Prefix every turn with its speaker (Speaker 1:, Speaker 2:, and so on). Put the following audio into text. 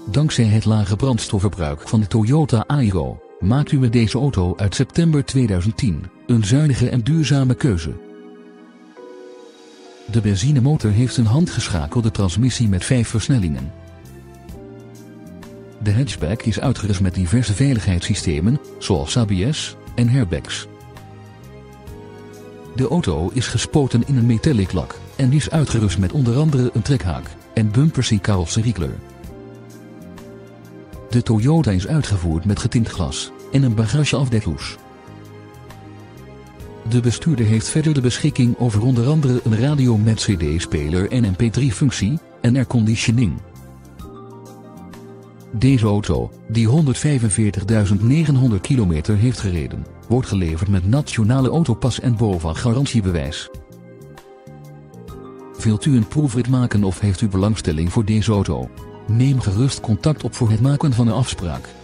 Speaker 1: Dankzij het lage brandstofverbruik van de Toyota Aygo maakt u met deze auto uit september 2010 een zuinige en duurzame keuze. De benzinemotor heeft een handgeschakelde transmissie met 5 versnellingen. De hatchback is uitgerust met diverse veiligheidssystemen, zoals ABS en airbags. De auto is gespoten in een metallic lak en is uitgerust met onder andere een trekhaak en bumpersie carrosseriekleur. De Toyota is uitgevoerd met getint glas en een bagageafdekhoes. De bestuurder heeft verder de beschikking over onder andere een radio met cd-speler en mp3-functie en airconditioning. Deze auto, die 145.900 kilometer heeft gereden, wordt geleverd met nationale autopas en BOVAG-garantiebewijs. Wilt u een proefrit maken of heeft u belangstelling voor deze auto? Neem gerust contact op voor het maken van een afspraak.